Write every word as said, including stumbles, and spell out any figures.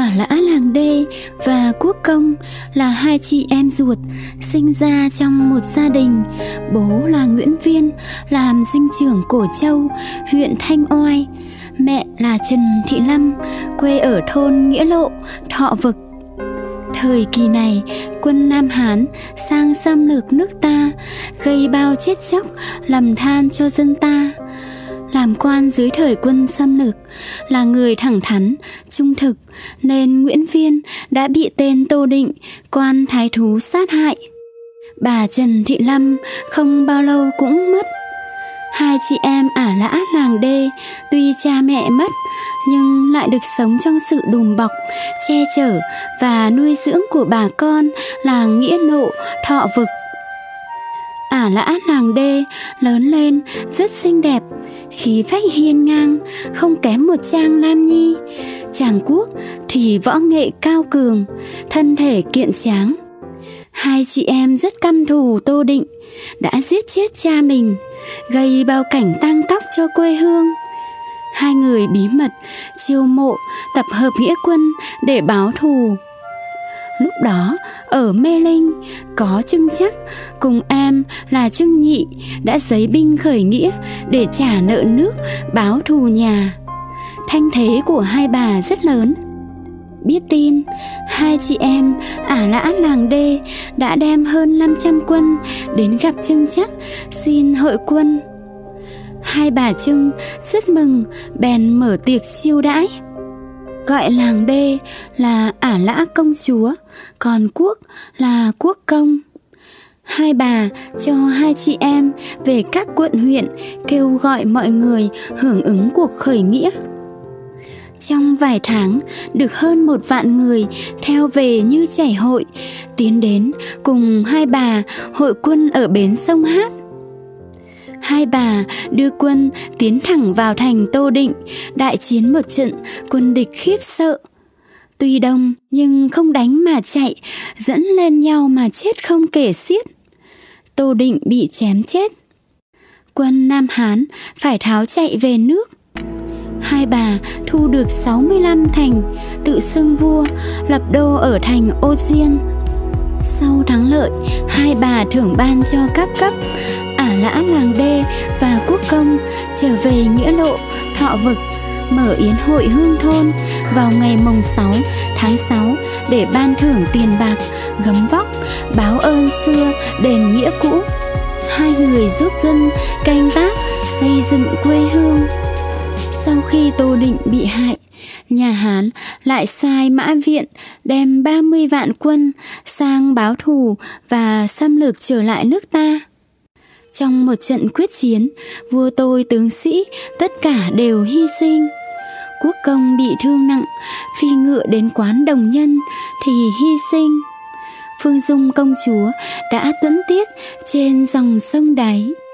Ả Lã Làng Đê và Quốc Công là hai chị em ruột, sinh ra trong một gia đình. Bố là Nguyễn Viên, làm dinh trưởng Cổ Châu, huyện Thanh Oai. Mẹ là Trần Thị Lâm, quê ở thôn Nghĩa Lộ, Thọ Vực. Thời kỳ này, quân Nam Hán sang xâm lược nước ta, gây bao chết chóc, lầm than cho dân ta. Làm quan dưới thời quân xâm lược, là người thẳng thắn, trung thực, nên Nguyễn Viên đã bị tên Tô Định, quan thái thú sát hại. Bà Trần Thị Lâm không bao lâu cũng mất. Hai chị em Ả Lã Làng Đê tuy cha mẹ mất, nhưng lại được sống trong sự đùm bọc, che chở và nuôi dưỡng của bà con là Nghĩa Nộ, Thọ Vực. Ả Lã Làng Đê lớn lên rất xinh đẹp, khí phách hiên ngang, không kém một Trang Lam Nhi. Chàng Quốc thì võ nghệ cao cường, thân thể kiện tráng. Hai chị em rất căm thù Tô Định, đã giết chết cha mình, gây bao cảnh tang tóc cho quê hương. Hai người bí mật chiêu mộ, tập hợp nghĩa quân để báo thù. Lúc đó ở Mê Linh có Trưng Chắc cùng em là Trưng Nhị đã giấy binh khởi nghĩa để trả nợ nước, báo thù nhà. Thanh thế của hai bà rất lớn. Biết tin, hai chị em Ả Lã Làng Đê đã đem hơn năm trăm quân đến gặp Trưng Chắc xin hội quân. Hai bà Trưng rất mừng, bèn mở tiệc chiêu đãi. Gọi Làng Đê là Ả Lã công chúa, còn Quốc là Quốc công. Hai bà cho hai chị em về các quận huyện, kêu gọi mọi người hưởng ứng cuộc khởi nghĩa. Trong vài tháng, được hơn một vạn người theo về như chảy hội, tiến đến cùng hai bà hội quân ở bến sông Hát. Hai bà đưa quân tiến thẳng vào thành Tô Định, đại chiến một trận, quân địch khiếp sợ. Tuy đông nhưng không đánh mà chạy, dẫn lên nhau mà chết không kể xiết. Tô Định bị chém chết. Quân Nam Hán phải tháo chạy về nước. Hai bà thu được sáu mươi lăm thành, tự xưng vua, lập đô ở thành Ô Diên. Sau thắng lợi, hai bà thưởng ban cho các cấp. Ả Lã Làng Đê và Quốc Công trở về Nghĩa Lộ, Thọ Vực, mở yến hội hương thôn vào ngày mồng sáu tháng sáu để ban thưởng tiền bạc, gấm vóc, báo ơn xưa, đền nghĩa cũ. Hai người giúp dân canh tác, xây dựng quê hương. Sau khi Tô Định bị hại, nhà Hán lại sai Mã Viện đem ba mươi vạn quân sang báo thù và xâm lược trở lại nước ta. Trong một trận quyết chiến, vua tôi tướng sĩ tất cả đều hy sinh. Quốc công bị thương nặng, phi ngựa đến quán Đồng Nhân thì hy sinh. Phương Dung công chúa đã tuẫn tiết trên dòng sông Đáy.